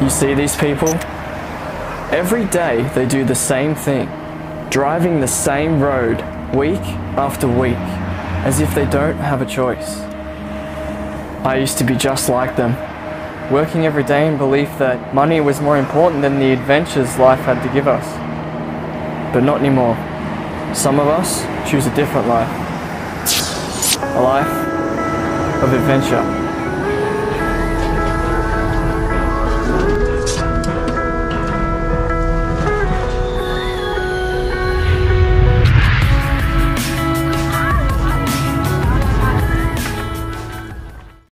You see these people? Every day they do the same thing, driving the same road week after week, as if they don't have a choice. I used to be just like them, working every day in belief that money was more important than the adventures life had to give us. But not anymore. Some of us choose a different life. A life of adventure.